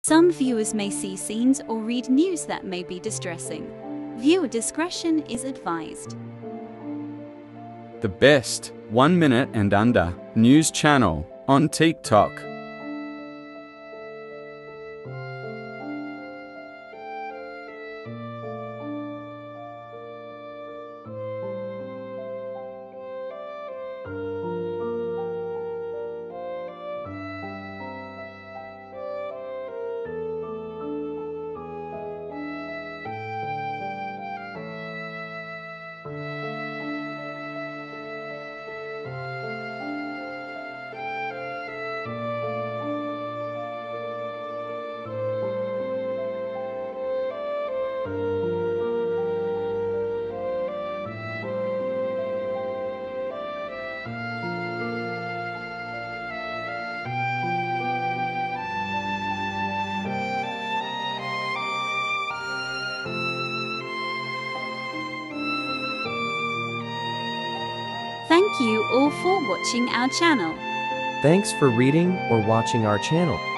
Some viewers may see scenes or read news that may be distressing. Viewer discretion is advised. The best 1 minute and under news channel on TikTok. Thank you all for watching our channel. Thanks for reading or watching our channel.